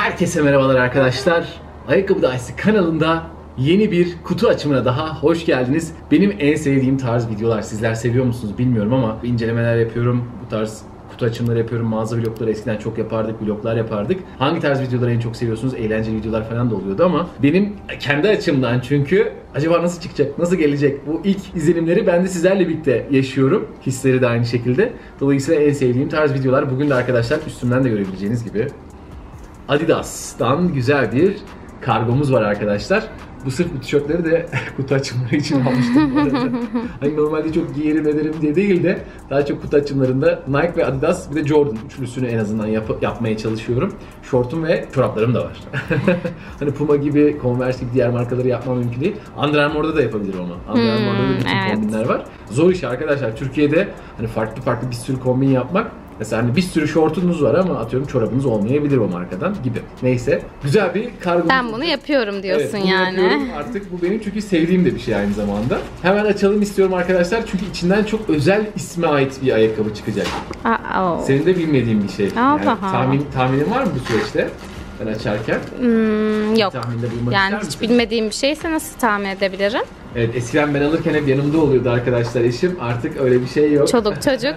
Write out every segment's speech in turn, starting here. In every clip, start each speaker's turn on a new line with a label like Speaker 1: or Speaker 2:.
Speaker 1: Herkese merhabalar arkadaşlar. Ayakkabı Dahisi kanalında yeni bir kutu açımına daha hoş geldiniz. Benim en sevdiğim tarz videolar. Sizler seviyor musunuz bilmiyorum ama incelemeler yapıyorum. Bu tarz kutu açımları yapıyorum. Mağaza vlogları eskiden çok yapardık, vloglar yapardık. Hangi tarz videoları en çok seviyorsunuz? Eğlenceli videolar falan da oluyordu ama benim kendi açımdan, çünkü acaba nasıl çıkacak, nasıl gelecek? Bu ilk izlenimleri ben de sizlerle birlikte yaşıyorum. Hisleri de aynı şekilde. Dolayısıyla en sevdiğim tarz videolar. Bugün de arkadaşlar üstümden de görebileceğiniz gibi Adidas'tan güzel bir kargomuz var arkadaşlar. Bu sırf bu tişörtleri de kutu açımları için almıştım bu arada. Hani normalde çok giyerim ederim diye değil de daha çok kutu açımlarında Nike ve Adidas bir de Jordan üçlüsünü en azından yapmaya çalışıyorum. Şortum ve çoraplarım da var. Hani Puma gibi, Converse gibi diğer markaları yapmam mümkün değil. Under Armour'da da yapabilirim ama. Under Armour'da da bütün kombinler var. Zor iş arkadaşlar. Türkiye'de hani farklı bir sürü kombin yapmak. Mesela hani bir sürü şortunuz var ama atıyorum çorabınız olmayabilir o markadan gibi. Neyse. Güzel bir kargo.
Speaker 2: Ben bunu yapıyorum diyorsun,
Speaker 1: evet, bunu
Speaker 2: yani.
Speaker 1: Yapıyorum. Artık bu benim çünkü sevdiğim de bir şey aynı zamanda. Hemen açalım istiyorum arkadaşlar çünkü içinden çok özel isme ait bir ayakkabı çıkacak. Senin de bilmediğin bir şey. Yani tahminin var mı bu süreçte? Ben açarken.
Speaker 2: Yok. Yani hiç bilmediğim bir şeyse nasıl tahmin edebilirim?
Speaker 1: Evet, eskiden ben alırken hep yanımda oluyordu arkadaşlar eşim. Artık öyle bir şey yok.
Speaker 2: Çoluk çocuk.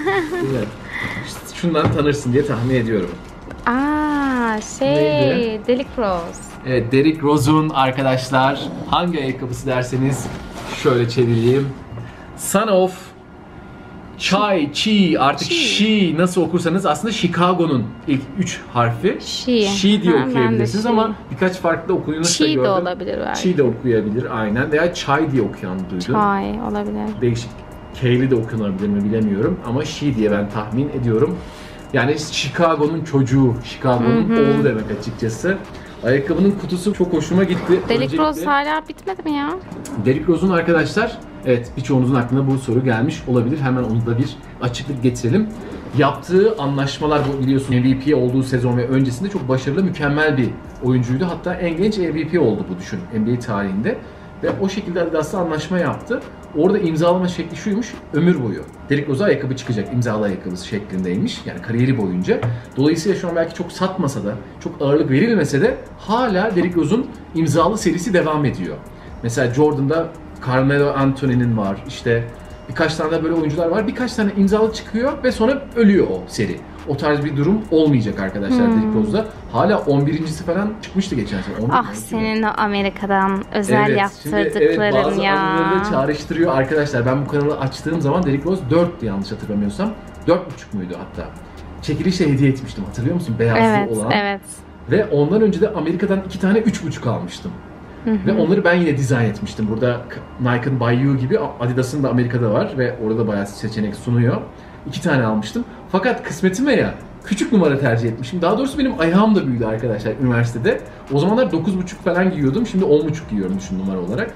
Speaker 1: Şundan tanırsın diye tahmin ediyorum. Neydi?
Speaker 2: Derrick Rose.
Speaker 1: Evet, Derrick Rose'un arkadaşlar hangi ayakkabısı derseniz şöyle çevireyim. Son of Chi artık She nasıl okursanız aslında Chicago'nun ilk 3 harfi. She diye okuyabilirsiniz ama birkaç farklı okuyuşu da gördüm.
Speaker 2: Chi de olabilir belki.
Speaker 1: Chi de okuyabilir aynen veya Chai diye okuyan duydum.
Speaker 2: Chai olabilir.
Speaker 1: Değişik. K'li de okunabilir mi bilemiyorum ama She diye ben tahmin ediyorum. Yani Chicago'nun çocuğu, Chicago'nun oğlu demek açıkçası. Ayakkabının kutusu çok hoşuma gitti.
Speaker 2: Derrick Rose hala bitmedi mi ya?
Speaker 1: Derrick Rose'un arkadaşlar, evet birçoğunuzun aklına bu soru gelmiş olabilir. Hemen onu da bir açıklık getirelim. Yaptığı anlaşmalar, bu biliyorsun MVP olduğu sezon ve öncesinde çok başarılı, mükemmel bir oyuncuydu. Hatta en genç MVP oldu bu, düşün, NBA tarihinde. Ve o şekilde Adidas'la anlaşma yaptı. Orada imzalama şekli şuymuş, ömür boyu. Derrick Rose'a ayakkabı çıkacak, imzalı ayakkabısı şeklindeymiş. Yani kariyeri boyunca. Dolayısıyla şu an belki çok satmasa da, çok ağırlık verilmese de hala Derrick Rose'un imzalı serisi devam ediyor. Mesela Jordan'da Carmelo Anthony'nin var, işte birkaç tane de böyle oyuncular var. Birkaç tane imzalı çıkıyor ve sonra ölüyor o seri. O tarz bir durum olmayacak arkadaşlar Derrick Rose'da. Hala 11.'si falan çıkmıştı geçen sene.
Speaker 2: Senin o Amerika'dan özel yaptırdıkların
Speaker 1: bazı
Speaker 2: ya.
Speaker 1: anıları da çağrıştırıyor arkadaşlar. Ben bu kanalı açtığım zaman Derrick Rose 4'tü yanlış hatırlamıyorsam. 4,5 muydu hatta? Çekilişle hediye etmiştim, hatırlıyor musun? Beyazlı olan.
Speaker 2: Evet.
Speaker 1: Ve ondan önce de Amerika'dan 2 tane 3,5 almıştım. Ve onları ben yine dizayn etmiştim. Burada Nike'ın By You gibi Adidas'ın da Amerika'da var ve orada da bayağı seçenek sunuyor. 2 tane almıştım. Fakat kısmetime ya küçük numara tercih etmişim. Daha doğrusu benim ayağım da büyüdü arkadaşlar üniversitede. O zamanlar 9,5 falan giyiyordum. Şimdi 10,5 giyiyorum düşün numara olarak.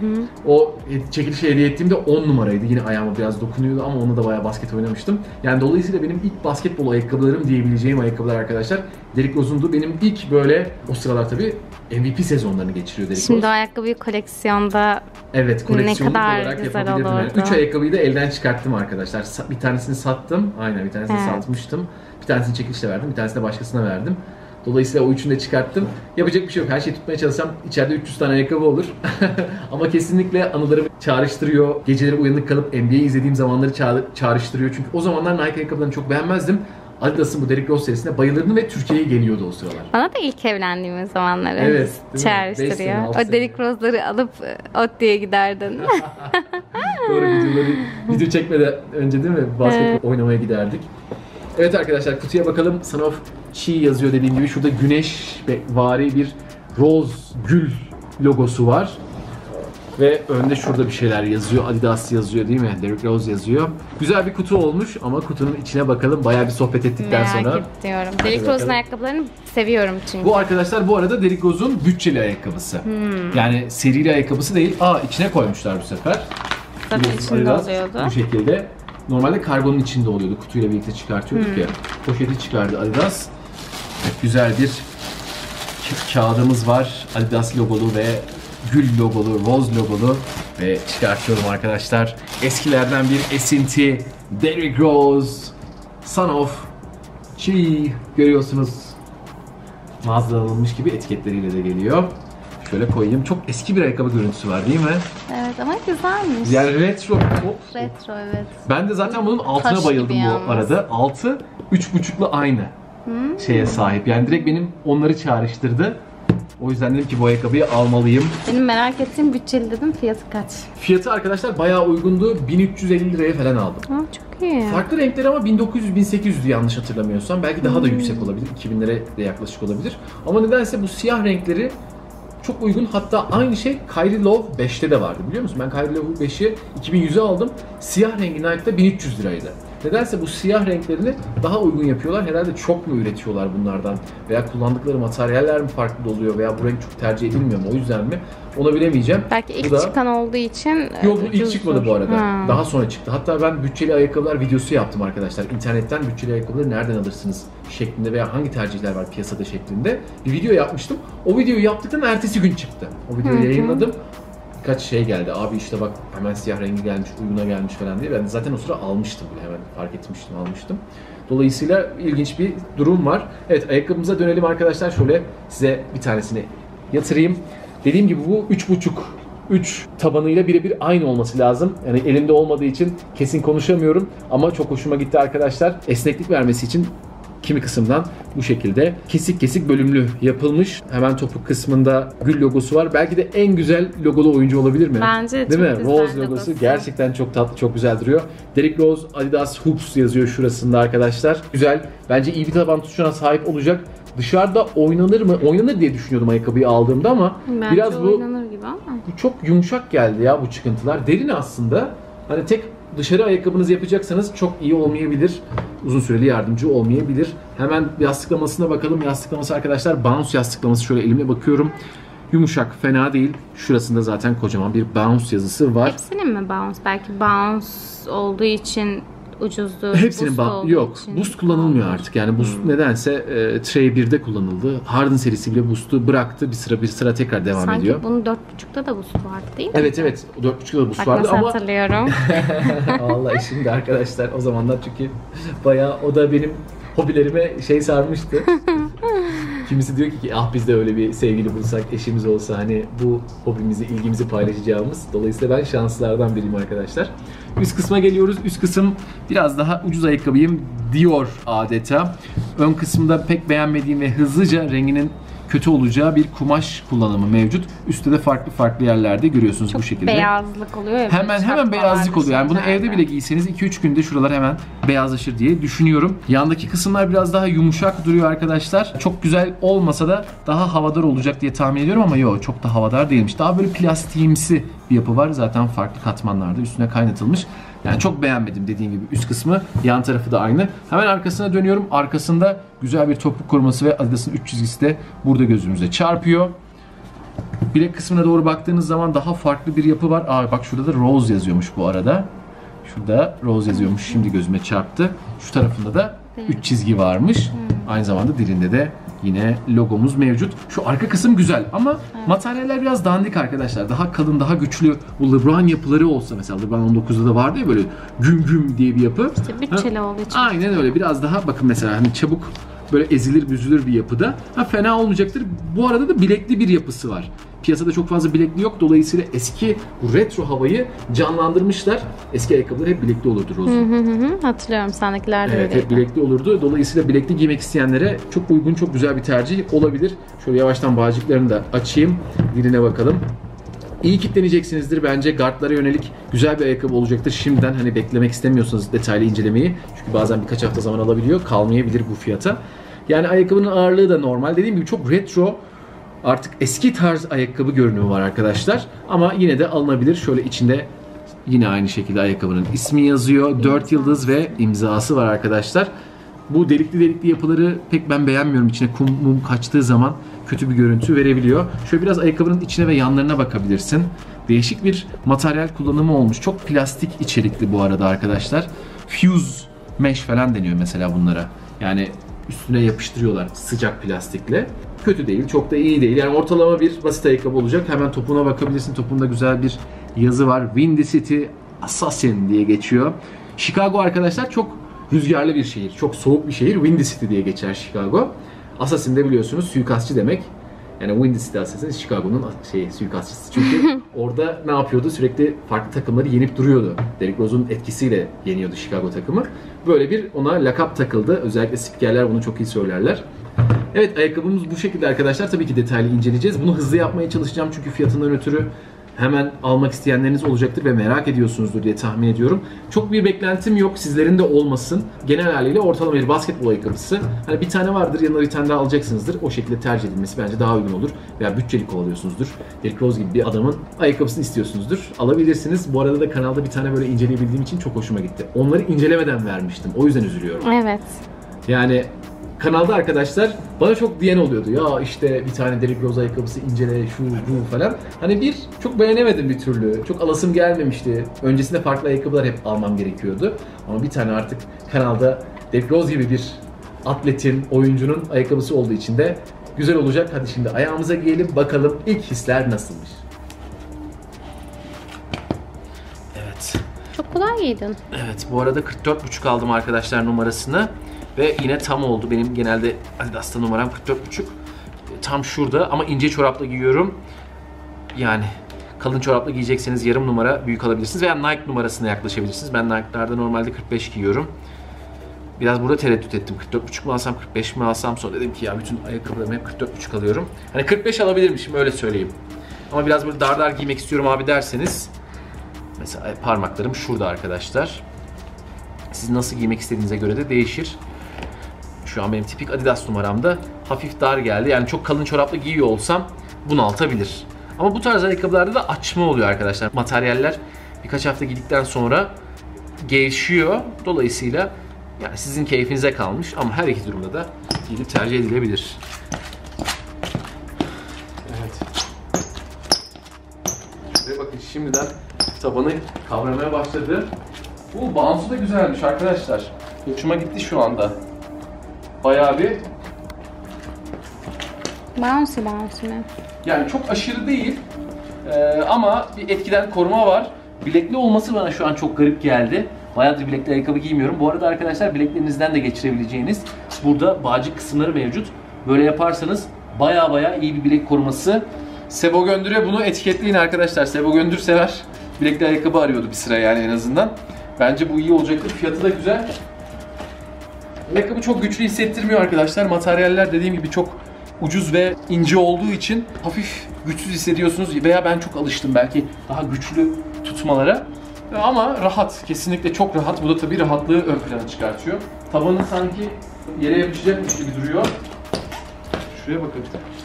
Speaker 1: O çekilişe hediye ettiğimde 10 numaraydı. Yine ayağıma biraz dokunuyordu ama onunla da bayağı basket oynamıştım. Yani dolayısıyla benim ilk basketbol ayakkabılarım diyebileceğim ayakkabılar arkadaşlar Derrick Rose'undu. Benim ilk böyle o sıralar tabii MVP sezonlarını geçiriyor Derrick Rose.
Speaker 2: Şimdi o ayakkabıyı koleksiyonda
Speaker 1: koleksiyonluk
Speaker 2: ne kadar
Speaker 1: olarak
Speaker 2: güzel
Speaker 1: yapabilirdim.
Speaker 2: olurdu.
Speaker 1: Yani 3 ayakkabıyı da elden çıkarttım arkadaşlar. Bir tanesini sattım. Aynen, bir tanesini satmıştım. Bir tanesini çekilişle verdim. Bir tanesini de başkasına verdim. Dolayısıyla o üçünü de çıkarttım. Yapacak bir şey yok. Her şeyi tutmaya çalışsam içeride 300 tane ayakkabı olur. Ama kesinlikle anılarımı çağrıştırıyor. Geceleri uyanık kalıp NBA izlediğim zamanları çağrıştırıyor. Çünkü o zamanlar Nike ayakkabılarını çok beğenmezdim. Adidas'ın bu Derrick Rose serisine bayılırdım ve Türkiye'ye geliyordu o sıralar.
Speaker 2: Bana da ilk evlendiğimiz zamanları çağrıştırıyor. O Derrick Rose'ları alıp ODTÜ'ye giderdin.
Speaker 1: Doğru, video çekmeden önce değil mi? Basketbol oynamaya giderdik. Evet arkadaşlar, kutuya bakalım. Son of Chi yazıyor dediğim gibi. Şurada güneş ve vari bir rose gül logosu var. Ve önde şurada bir şeyler yazıyor. Adidas yazıyor değil mi? Derrick Rose yazıyor. Güzel bir kutu olmuş ama kutunun içine bakalım. Bayağı bir sohbet ettikten sonra.
Speaker 2: Merak ediyorum. Derrick Rose'un ayakkabılarını seviyorum çünkü.
Speaker 1: Bu arkadaşlar bu arada Derrick Rose'un bütçeli ayakkabısı. Yani serili ayakkabısı değil. İçine koymuşlar bu sefer.
Speaker 2: Zaten içinde oluyordu.
Speaker 1: Bu şekilde. Normalde kargonun içinde oluyordu. Kutuyla birlikte çıkartıyorduk ya. Poşeti çıkardı Adidas. Evet, güzel bir kağıdımız var. Adidas logolu ve gül logolu, rose logolu ve çıkartıyorum arkadaşlar. Eskilerden bir esinti. Derrick Rose, Son of Chi görüyorsunuz. mağazadan alınmış gibi etiketleriyle de geliyor. Şöyle koyayım. Çok eski bir ayakkabı görüntüsü var değil mi?
Speaker 2: Evet ama güzelmiş.
Speaker 1: Yani retro.
Speaker 2: Retro evet.
Speaker 1: Ben de zaten bunun altına
Speaker 2: Taş
Speaker 1: bayıldım
Speaker 2: gibi
Speaker 1: bu
Speaker 2: yalnız.
Speaker 1: arada. Altı 3.5'la aynı şeye sahip. Yani direkt benim onları çağrıştırdı. O yüzden dedim ki bu ayakkabıyı almalıyım.
Speaker 2: Benim merak ettiğim bütçeli dedim, fiyatı kaç?
Speaker 1: Fiyatı arkadaşlar bayağı uygundu. 1350 liraya falan aldım.
Speaker 2: Aa, çok iyi.
Speaker 1: Farklı renkleri ama 1900-1800'dü yanlış hatırlamıyorsam. Belki daha da yüksek olabilir. 2000'lere de yaklaşık olabilir. Ama nedense bu siyah renkleri çok uygun. Hatta aynı şey Kyrie Love 5'te de vardı biliyor musun? Ben Kyrie Love 5'i 2100'e aldım. Siyah rengi Nike'da 1300 liraydı. Nedense bu siyah renklerini daha uygun yapıyorlar. Herhalde çok mu üretiyorlar bunlardan? Veya kullandıkları materyaller mi farklı oluyor? Veya bu renk çok tercih edilmiyor mu? O yüzden mi? Onu bilemeyeceğim.
Speaker 2: Belki ilk çıkan olduğu için
Speaker 1: Yok bu ilk
Speaker 2: ucuzdur.
Speaker 1: çıkmadı bu arada. Daha sonra çıktı. Hatta ben bütçeli ayakkabılar videosu yaptım arkadaşlar. İnternetten bütçeli ayakkabıları nereden alırsınız şeklinde veya hangi tercihler var piyasada şeklinde bir video yapmıştım. O videoyu yaptıktan ertesi gün çıktı. O videoyu yayınladım. Birkaç şey geldi. Abi işte bak hemen siyah rengi gelmiş, uyguna gelmiş falan diye. Ben de zaten o sıra almıştım bile. Hemen fark etmiştim, almıştım. Dolayısıyla ilginç bir durum var. Evet, ayakkabımıza dönelim arkadaşlar. Şöyle size bir tanesini yatırayım. Dediğim gibi bu 3 tabanıyla birebir aynı olması lazım. Yani elimde olmadığı için kesin konuşamıyorum. Ama çok hoşuma gitti arkadaşlar. Esneklik vermesi için kimi kısımdan bu şekilde kesik kesik bölümlü yapılmış. Hemen topuk kısmında gül logosu var. Belki de en güzel logolu oyuncu olabilir mi?
Speaker 2: Bence
Speaker 1: değil
Speaker 2: çok
Speaker 1: mi?
Speaker 2: güzel
Speaker 1: Rose
Speaker 2: logosu.
Speaker 1: logosu gerçekten çok tatlı, çok güzel duruyor. Derrick Rose Adidas Hoops yazıyor şurasında arkadaşlar. Güzel. Bence iyi bir taban tutuşuna sahip olacak. Dışarıda oynanır mı? Oynanır diye düşünüyordum ayakkabıyı aldığımda ama
Speaker 2: Bence
Speaker 1: biraz bu
Speaker 2: oynanır gibi ama.
Speaker 1: çok yumuşak geldi ya bu çıkıntılar. Derin aslında. Hani tek dışarı ayakkabınızı yapacaksanız çok iyi olmayabilir. Uzun süreli yardımcı olmayabilir. Hemen yastıklamasına bakalım. Yastıklaması arkadaşlar bounce yastıklaması. Şöyle elimle bakıyorum. Yumuşak, fena değil. Şurasında zaten kocaman bir bounce yazısı var.
Speaker 2: Hepsinin mi bounce? Belki bounce olduğu için ucuzdur.
Speaker 1: Hepsinin yok.
Speaker 2: için
Speaker 1: Boost kullanılmıyor artık. Yani Boost nedense Trey 1'de kullanıldı. Harden serisi bile Boost'u bıraktı. Bir sıra tekrar devam ediyor.
Speaker 2: Sanki bunun 4.5'da da Boost vardı değil mi?
Speaker 1: Evet. 4.5'da da Boost
Speaker 2: Bak
Speaker 1: vardı
Speaker 2: nasıl
Speaker 1: ama
Speaker 2: hatırlıyorum.
Speaker 1: vallahi şimdi arkadaşlar o zamanlar çünkü bayağı o da benim hobilerime sarmıştı. Kimisi diyor ki ah biz de öyle bir sevgili bulsak, eşimiz olsa hani bu hobimizi, ilgimizi paylaşacağımız. Dolayısıyla ben şanslılardan biriyim arkadaşlar. Üst kısma geliyoruz. Üst kısım biraz daha ucuz ayakkabıyım diyor adeta. Ön kısımda pek beğenmediğim ve hızlıca renginin kötü olacağı bir kumaş kullanımı mevcut. Üstte de farklı yerlerde görüyorsunuz
Speaker 2: Çok
Speaker 1: bu şekilde.
Speaker 2: beyazlık oluyor ya.
Speaker 1: Hemen beyazlık oluyor. Yani bunu evde bile giyseniz 2-3 günde şuralar hemen beyazlaşır diye düşünüyorum. Yandaki kısımlar biraz daha yumuşak duruyor arkadaşlar. Çok güzel olmasa da daha havadar olacak diye tahmin ediyorum ama yok çok da havadar değilmiş. Daha böyle plastiğimsi bir yapı var. Zaten farklı katmanlarda üstüne kaynatılmış. Yani çok beğenmedim dediğim gibi üst kısmı. Yan tarafı da aynı. Hemen arkasına dönüyorum. Arkasında güzel bir topuk koruması ve Adidas'ın 3 çizgisi de burada gözümüze çarpıyor. Bilek kısmına doğru baktığınız zaman daha farklı bir yapı var. Bak şurada da Rose yazıyormuş bu arada. Şurada Rose yazıyormuş. Şimdi gözüme çarptı. Şu tarafında da 3 çizgi varmış. Aynı zamanda dilinde de yine logomuz mevcut. Şu arka kısım güzel ama materyaller biraz dandik arkadaşlar. Daha kalın, daha güçlü bu LeBron yapıları olsa mesela LeBron 19'da da vardı ya böyle güm diye bir yapı.
Speaker 2: İşte bütçeli olduğu için.
Speaker 1: Aynen öyle. Biraz daha bakın mesela hani çabuk böyle ezilir büzülür bir yapıda. Fena olmayacaktır. Bu arada da bilekli bir yapısı var. Piyasada çok fazla bilekli yok. Dolayısıyla eski bu retro havayı canlandırmışlar. Eski ayakkabılar hep bilekli olurdu Rose'un.
Speaker 2: Hatırlıyorum sendekiler de
Speaker 1: evet,
Speaker 2: öyleydi.
Speaker 1: hep bilekli olurdu. Dolayısıyla bilekli giymek isteyenlere çok uygun, çok güzel bir tercih olabilir. Şöyle yavaştan bağcıklarını da açayım. Diline bakalım. İyi kitleneceksinizdir bence. Guardlara yönelik güzel bir ayakkabı olacaktır. Şimdiden hani beklemek istemiyorsanız detaylı incelemeyi. Çünkü bazen birkaç hafta zaman alabiliyor. Kalmayabilir bu fiyata. Yani ayakkabının ağırlığı da normal. Dediğim gibi çok retro, artık eski tarz ayakkabı görünümü var arkadaşlar. Ama yine de alınabilir. Şöyle içinde yine aynı şekilde ayakkabının ismi yazıyor. 4 yıldız ve imzası var arkadaşlar. Bu delikli yapıları pek ben beğenmiyorum. İçine kum mum kaçtığı zaman kötü bir görüntü verebiliyor. Şöyle biraz ayakkabının içine ve yanlarına bakabilirsin. Değişik bir materyal kullanımı olmuş. Çok plastik içerikli bu arada arkadaşlar. Fuse mesh falan deniyor mesela bunlara. Yani üstüne yapıştırıyorlar sıcak plastikle. Kötü değil, çok da iyi değil. Yani ortalama bir basit ayakkabı olacak. Hemen topuğuna bakabilirsin. Topuğunda güzel bir yazı var. Windy City Assassin diye geçiyor. Chicago arkadaşlar çok rüzgarlı bir şehir. Çok soğuk bir şehir. Windy City diye geçer Chicago. Assassin de biliyorsunuz suikastçı demek. Yani Windy City Assassin Chicago'nun suikastçısı. Çünkü orada ne yapıyordu? Sürekli farklı takımları yenip duruyordu. Derrick Rose'un etkisiyle yeniyordu Chicago takımı. Böyle bir ona lakap takıldı. Özellikle spikerler bunu çok iyi söylerler. Evet, ayakkabımız bu şekilde arkadaşlar. Tabii ki detaylı inceleyeceğiz. Bunu hızlı yapmaya çalışacağım çünkü fiyatından ötürü hemen almak isteyenleriniz olacaktır ve merak ediyorsunuzdur diye tahmin ediyorum. Çok bir beklentim yok, sizlerin de olmasın. Genel haliyle ortalama bir basketbol ayakkabısı. Hani bir tane vardır, yanına bir tane daha alacaksınızdır. O şekilde tercih edilmesi bence daha uygun olur. Veya bütçeli kovalıyorsunuzdur. Derrick Rose gibi bir adamın ayakkabısını istiyorsunuzdur. Alabilirsiniz. Bu arada da kanalda bir tane böyle inceleyebildiğim için çok hoşuma gitti. Onları incelemeden vermiştim. O yüzden üzülüyorum.
Speaker 2: Evet.
Speaker 1: Yani kanalda arkadaşlar bana çok diyen oluyordu. Ya işte bir tane Derrick Rose ayakkabısı incele, şu bu falan. Hani çok beğenemedim bir türlü. Çok alasım gelmemişti. Öncesinde farklı ayakkabılar hep almam gerekiyordu. Ama bir tane artık kanalda Derrick Rose gibi bir atletin, oyuncunun ayakkabısı olduğu için de güzel olacak. Hadi şimdi ayağımıza giyelim, bakalım ilk hisler nasılmış. Evet.
Speaker 2: Çok kolay giydin.
Speaker 1: Evet, bu arada 44,5 aldım arkadaşlar numarasını. Ve yine tam oldu. Benim genelde Adidas'ta numaram 44,5. Tam şurada ama ince çorapla giyiyorum. Yani kalın çorapla giyecekseniz yarım numara büyük alabilirsiniz veya Nike numarasına yaklaşabilirsiniz. Ben Nike'larda normalde 45 giyiyorum. Biraz burada tereddüt ettim. 44,5 mu alsam, 45 mi alsam, sonra dedim ki ya bütün ayakkabılarımı hep 44,5 alıyorum. Hani 45 alabilirmişim, öyle söyleyeyim. Ama biraz böyle dar giymek istiyorum abi derseniz, mesela parmaklarım şurada arkadaşlar. Siz nasıl giymek istediğinize göre de değişir. Şu an benim tipik Adidas numaramda hafif dar geldi. Yani çok kalın çorapla giyiyor olsam bunaltabilir. Ama bu tarz ayakkabılarda da açma oluyor arkadaşlar. Materyaller birkaç hafta giydikten sonra gevşiyor. Dolayısıyla yani sizin keyfinize kalmış ama her iki durumda da giyilip tercih edilebilir. Evet. Şuraya bakın, şimdiden tabanı kavramaya başladı. Bu bounce'u da güzelmiş arkadaşlar. Hoşuma gitti şu anda. Bayağı bir...
Speaker 2: Bouncy mi?
Speaker 1: Yani çok aşırı değil ama bir etkiden koruma var. Bilekli olması bana şu an çok garip geldi. Bayağıdır bilekli ayakkabı giymiyorum. Bu arada arkadaşlar bileklerinizden de geçirebileceğiniz burada bağcık kısımları mevcut. Böyle yaparsanız bayağı iyi bir bilek koruması. Sebo Göndür'e bunu etiketleyin arkadaşlar. Sebo Göndür sever. Bilekli ayakkabı arıyordu bir sıra yani en azından. Bence bu iyi olacaktır. Fiyatı da güzel. Ayakkabı çok güçlü hissettirmiyor arkadaşlar. Materyaller dediğim gibi çok ucuz ve ince olduğu için hafif güçsüz hissediyorsunuz veya ben çok alıştım belki daha güçlü tutmalara. Ama rahat, kesinlikle çok rahat. Bu da tabii rahatlığı ön plana çıkartıyor. Tabanı sanki yere yapışacakmış gibi duruyor. Şuraya bakın.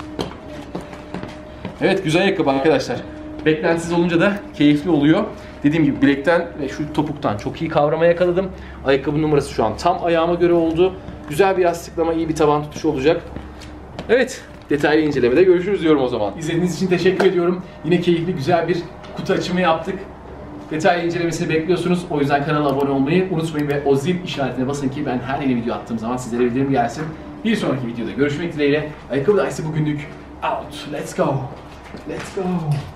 Speaker 1: Evet, güzel ayakkabı arkadaşlar. Beklentisiz olunca da keyifli oluyor. Dediğim gibi bilekten ve şu topuktan çok iyi kavrama yakaladım. Ayakkabı numarası şu an tam ayağıma göre oldu. Güzel bir yastıklama, iyi bir taban tutuşu olacak. Evet, detaylı incelemede görüşürüz diyorum o zaman. İzlediğiniz için teşekkür ediyorum. Yine keyifli, güzel bir kutu açımı yaptık. Detaylı incelemesini bekliyorsunuz. O yüzden kanala abone olmayı unutmayın ve o zil işaretine basın ki ben her yeni video attığım zaman sizlere bildirim gelsin. Bir sonraki videoda görüşmek dileğiyle. Ayakkabı Dayısı bugünlük out. Let's go. Let's go.